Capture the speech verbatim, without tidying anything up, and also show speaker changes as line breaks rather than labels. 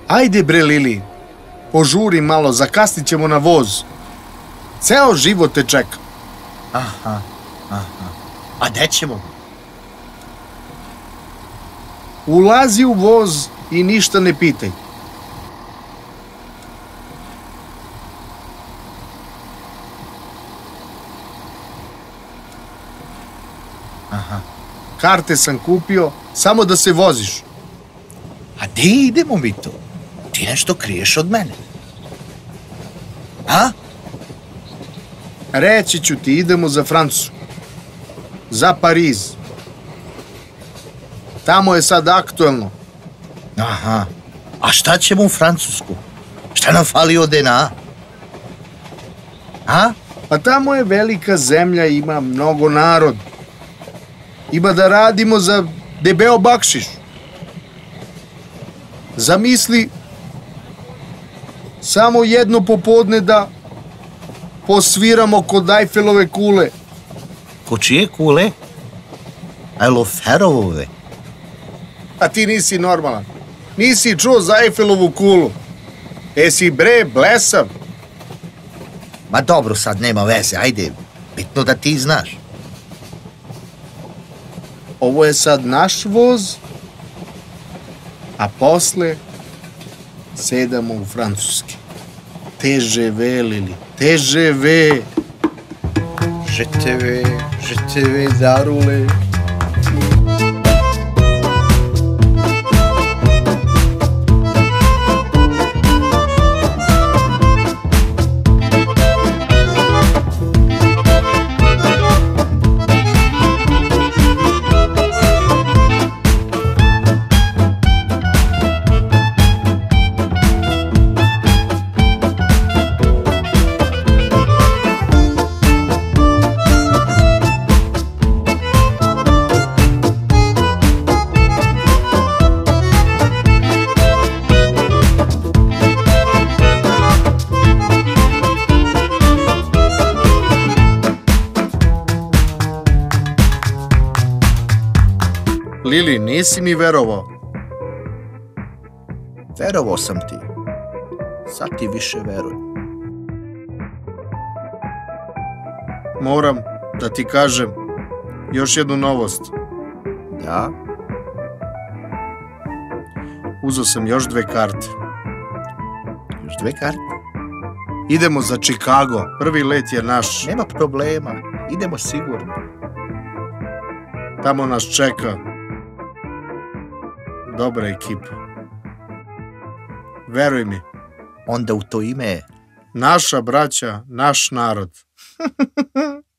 Ajde bre Lili, požuri malo, zakasnit ćemo na voz. Ceo život te čeka.
Aha, aha. A gde ćemo?
Ulazi u voz i ništa ne pitaj.
Aha.
Karte sam kupio, samo da se voziš.
A gde idemo mi to? Ti nešto kriješ od mene. A?
Reći ću ti, idemo za Francusku. Za Pariz. Tamo je sad aktuelno.
Aha. A šta ćemo u Francusku? Šta nam fali od en a? A?
Pa tamo je velika zemlja, ima mnogo narod. Ima da radimo za debeo bakšiš. Zamisli samo jedno popodne da posviramo kod Ajfelove kule.
Ko čije kule? Ajloferovove.
A ti nisi normalan. Nisi čuo za Ajfelovu kulu. Esi bre blesav.
Ma dobro, sad nema veze, ajde. Bitno da ti znaš.
Ovo je sad naš voz, a posle sedamo u francuski. te ge ve, Lili, te ge ve.
Je te vais, je te vais darule.
Lili, nisi mi verovao.
Verovao sam ti. Sad ti više verujem.
Moram da ti kažem još jednu novost.
Da?
Uzeo sam još dve karte.
Još dve karte?
Idemo za Chicago. Prvi let je naš.
Nema problema. Idemo sigurno.
Tamo nas čeka dobra ekipa. Veruj mi.
Onda u to ime...
Naša braća, naš narod.